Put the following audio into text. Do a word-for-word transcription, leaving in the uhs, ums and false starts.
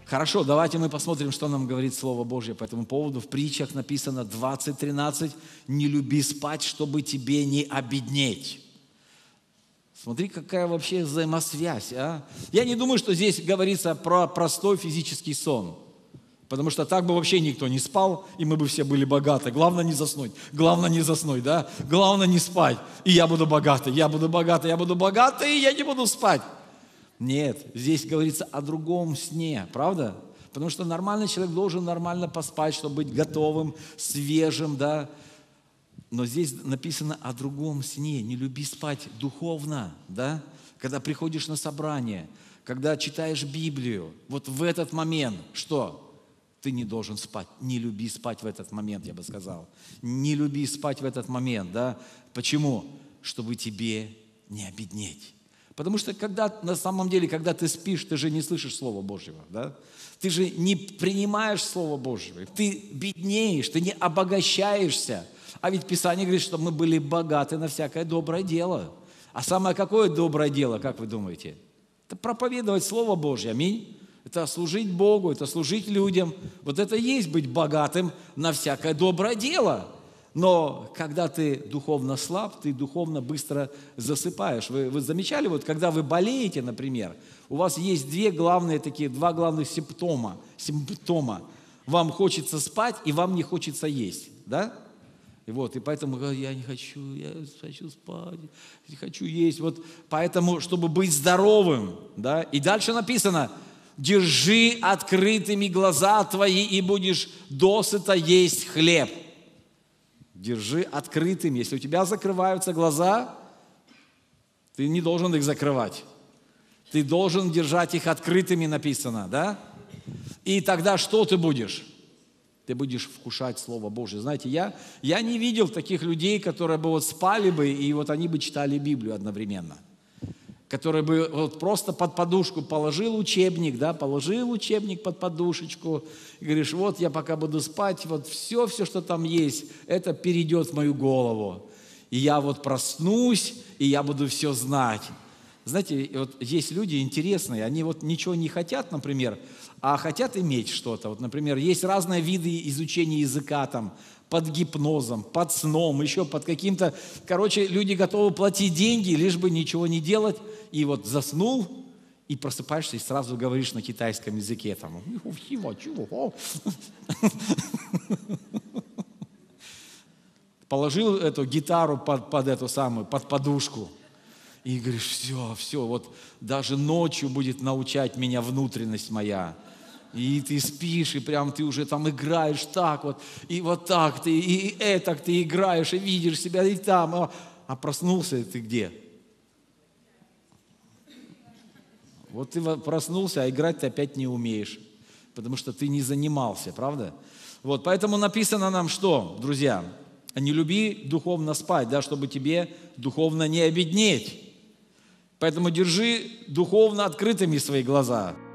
Хорошо, давайте мы посмотрим, что нам говорит Слово Божье по этому поводу. В притчах написано двадцать тринадцать. «Не люби спать, чтобы тебе не обеднеть». Смотри, какая вообще взаимосвязь, а? Я не думаю, что здесь говорится про простой физический сон. Потому что так бы вообще никто не спал, и мы бы все были богаты. Главное не заснуть, главное не заснуть, да? Главное не спать, и я буду богатый, я буду богатый, я буду богатый, и я не буду спать. Нет, здесь говорится о другом сне, правда? Потому что нормальный человек должен нормально поспать, чтобы быть готовым, свежим, да? Но здесь написано о другом сне. Не люби спать духовно, да? Когда приходишь на собрание, когда читаешь Библию, вот в этот момент что? Ты не должен спать. Не люби спать в этот момент, я бы сказал. Не люби спать в этот момент, да? Почему? Чтобы тебе не обеднеть. Потому что когда, на самом деле, когда ты спишь, ты же не слышишь Слова Божьего, да? Ты же не принимаешь Слово Божьего. Ты беднеешь, ты не обогащаешься. А ведь Писание говорит, что мы были богаты на всякое доброе дело. А самое какое доброе дело, как вы думаете? Это проповедовать Слово Божье, аминь. Это служить Богу, это служить людям. Вот это и есть быть богатым на всякое доброе дело. Но когда ты духовно слаб, ты духовно быстро засыпаешь. Вы, вы замечали, вот когда вы болеете, например, у вас есть две главные такие, два главных симптома. симптома. Вам хочется спать, и вам не хочется есть. Да? И вот, и поэтому я не хочу, я хочу спать, не хочу есть. Вот поэтому, чтобы быть здоровым, да, и дальше написано: держи открытыми глаза твои, и будешь досыта есть хлеб. Держи открытыми. Если у тебя закрываются глаза, ты не должен их закрывать. Ты должен держать их открытыми, написано, да? И тогда что ты будешь? Ты будешь вкушать Слово Божье. Знаете, я, я не видел таких людей, которые бы вот спали бы, и вот они бы читали Библию одновременно. Который бы вот просто под подушку положил учебник, да, положил учебник под подушечку, и говоришь, вот я пока буду спать, вот все, все, что там есть, это перейдет в мою голову. И я вот проснусь, и я буду все знать. Знаете, вот есть люди интересные, они вот ничего не хотят, например, а хотят иметь что-то. Вот, например, есть разные виды изучения языка, там, под гипнозом, под сном, еще под каким-то... Короче, люди готовы платить деньги, лишь бы ничего не делать. И вот заснул, и просыпаешься, и сразу говоришь на китайском языке. Там, положил эту гитару под, под эту самую, под подушку. И говоришь, все, все, вот даже ночью будет научать меня внутренность моя. И ты спишь, и прям ты уже там играешь так вот, и вот так ты, и этак ты играешь, и видишь себя и там. А, а проснулся ты где? Вот ты проснулся, а играть ты опять не умеешь, потому что ты не занимался, правда? Вот, поэтому написано нам что, друзья? Не люби духовно спать, да, чтобы тебе духовно не обеднеть. Поэтому держи духовно открытыми свои глаза.